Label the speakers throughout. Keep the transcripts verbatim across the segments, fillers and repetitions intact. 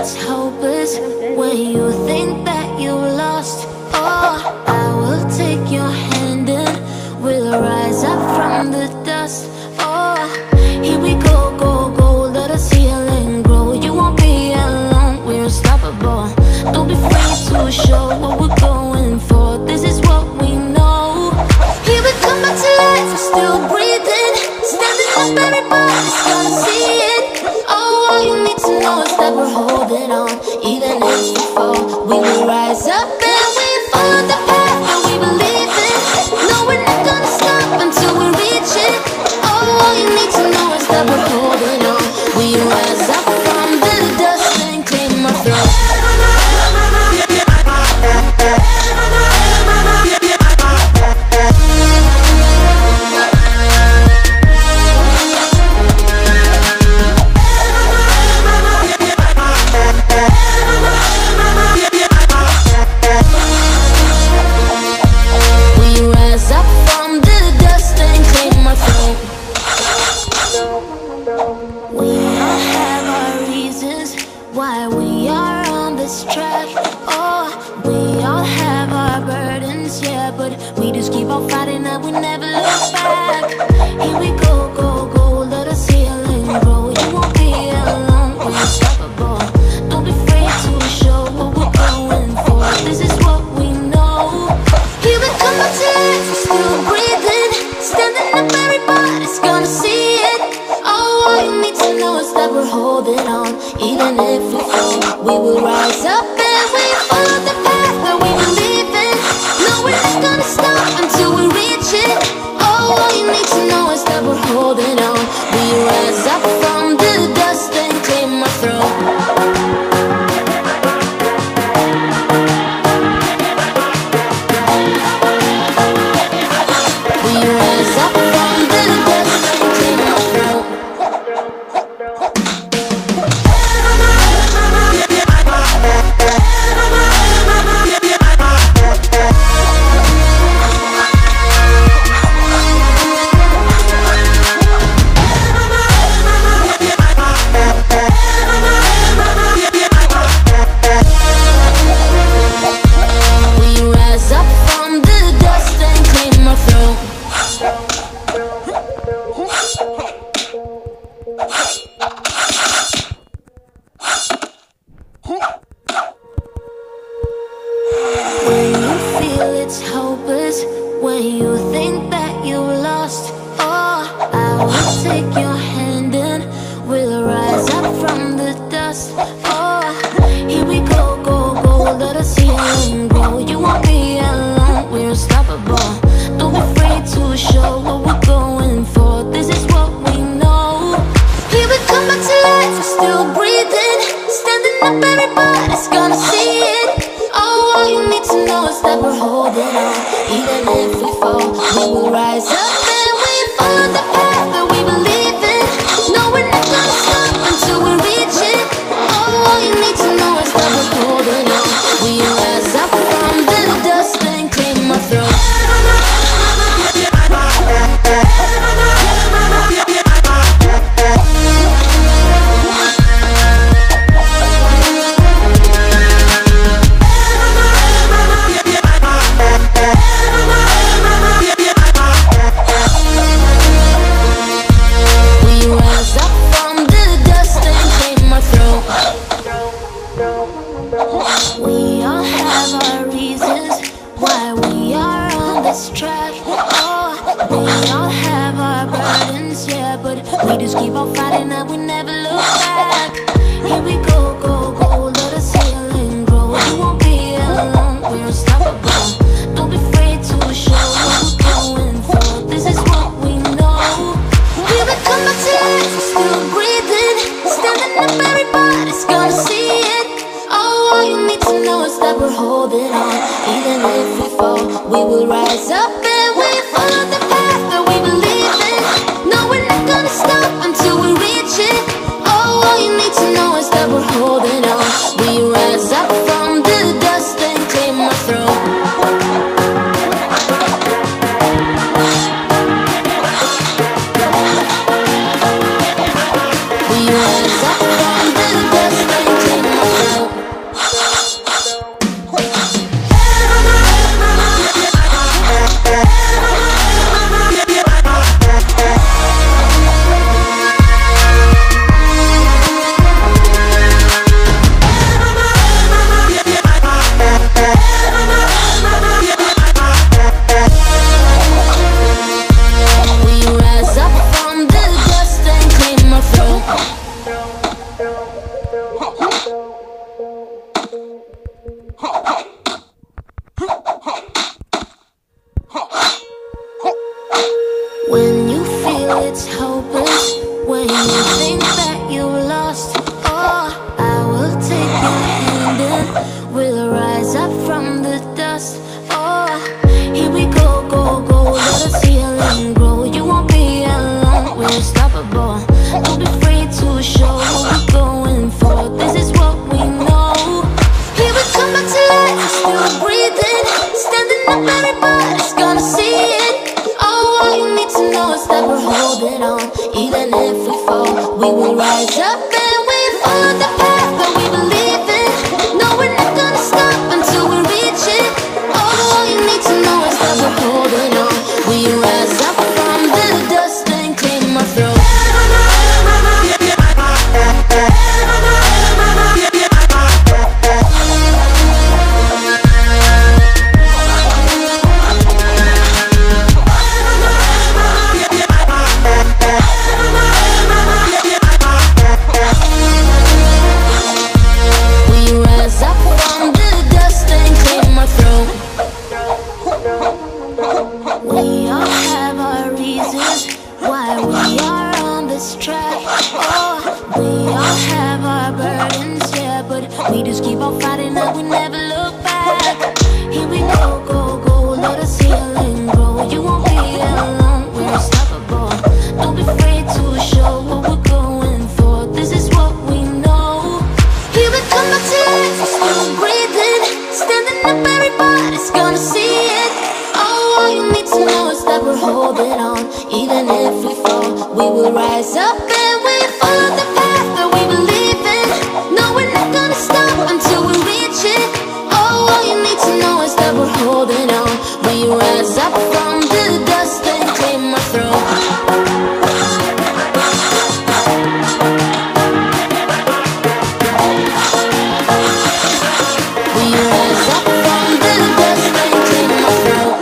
Speaker 1: it's hopeless when you think that you lost. Oh, I will take your hand and we'll rise up from the dust. Oh, here we go, go, go, let us heal and grow. You won't be alone, we're unstoppable. Don't be afraid to show what we're going for. This is what we know. Here we come back to life, we're still breathing. Standing up, everybody's gonna see it. Oh, all you need to know is that we're holding on. Even if we fall, we will rise up and we follow the path that we believe in. No, we're not gonna stop until we reach it. Oh, all you need to know is that we're holding on. We rise up from the dust and claim our throne.
Speaker 2: We rise up from the dust and claim our
Speaker 1: when you think that you lost. Oh, I will take your hand and we'll rise up from the dust. Oh, here we go, go, go, let us heal and grow. You won't be alone, we're unstoppable. Don't be afraid to show what we're going for. This is what we know. Here we come back to life, we're still breathing. Standing up, everybody's gonna see it. Oh, all you need to know is that we're holding on. Even if we fall, we will rise up and we follow the path that we believe in. No, we're not gonna stop until we reach it. Oh, all you need to know is that we're holding on. We rise up from the dust and clean my throat. We just keep on fighting and we never look back. Here we go, go, go, let us heal and grow. You won't be alone, we're unstoppable. Don't be afraid to show what we're going for. This is what we know. Here we come back to life, we're still breathing. Standing up, everybody's gonna see it. Oh, all you need to know is that we're holding on. Even if we fall, we will rise up and we follow the path that we believe in. No, we're not gonna stop until we reach it. Oh, all you need to know is that we're holding on. We rise up from the dust and clear my throat. We rise up from the dust and clear my throat.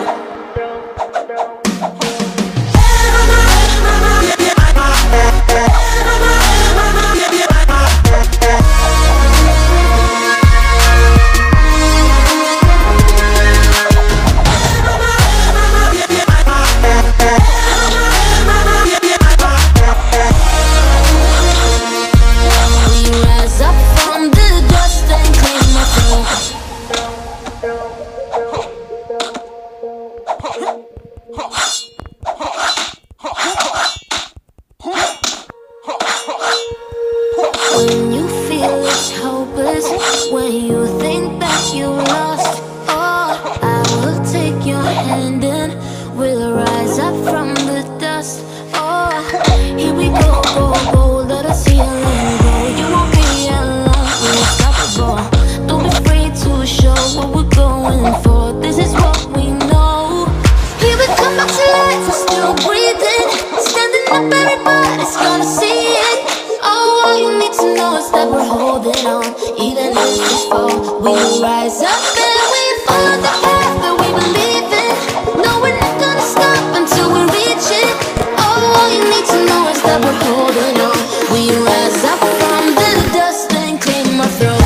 Speaker 1: When you feel it's hopeless, when you think that you lost, oh, I will take your hand and we'll rise up from the dust. Oh, here we go, go, go, let us heal and grow. You won't be alone, we're unstoppable. Don't be afraid to show what we're going for. This is what we know. Here we come back to life, we're still breathing. Standing up, everybody's gonna see it. Oh, all you need to know is that we're holding on. Even if we fall, we will rise up and we follow the path that we believe in. No, we're not gonna stop until we reach it. Oh, all you need to know is that we're holding on. We rise up from the dust and clear my throat.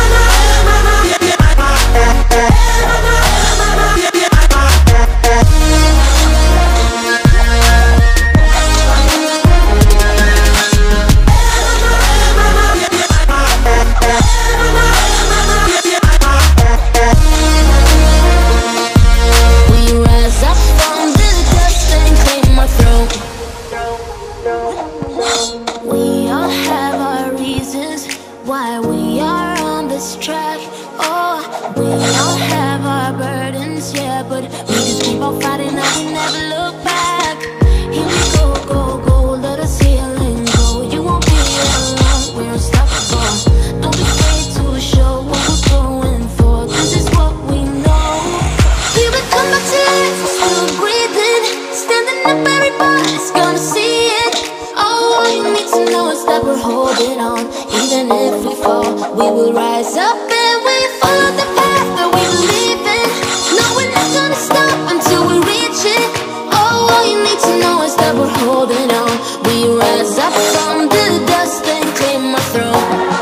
Speaker 1: We all have our reasons why we are on this track. Oh, we all have our burdens, yeah, but we just keep on fighting and we never look back. Here we go, go, go, let us heal and grow. You won't be alone, we're unstoppable. Don't be afraid to show what we're going for. This is what we know. Here we come back to life, we're still breathing. Standing up, everybody's gonna see it. Oh, all you need to know is that we're holding on. Even if we fall, we will rise up and we follow the path that we believe in. No, we're not gonna stop until we reach it. Oh, all you need to know is that we're holding on. We rise up from the dust and clear my throat.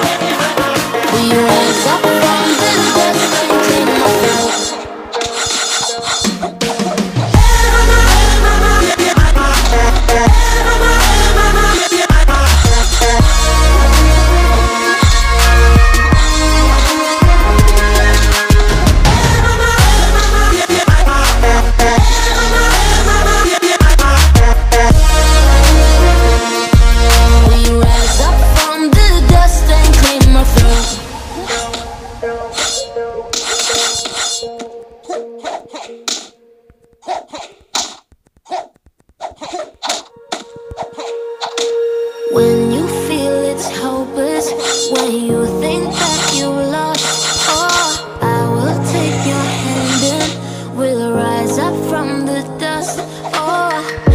Speaker 1: We rise up from the dust and clear my throat. When you feel it's hopeless, when you think that you lost, oh, I will take your hand and we'll rise up from the dust. Oh,